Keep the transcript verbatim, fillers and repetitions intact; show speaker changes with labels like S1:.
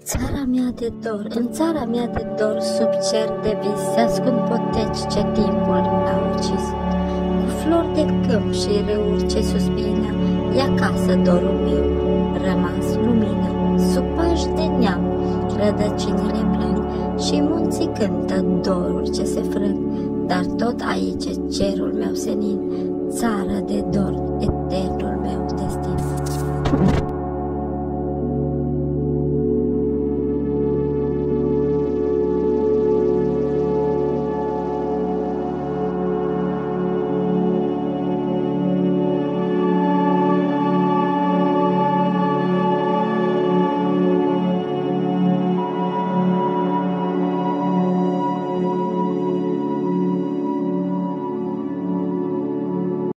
S1: Țara mea de dor, în țara mea de dor, sub cer de vis, se ascund poteci ce timpul n-a ucis. Cu flori de câmp și râuri ce suspină, e acasă dorul meu, rămas lumină. Sub pași de neam, rădăcinile plâng și munții cântă dorul ce se frâng, dar tot aici e cerul meu senin, țară de dor, eternul meu.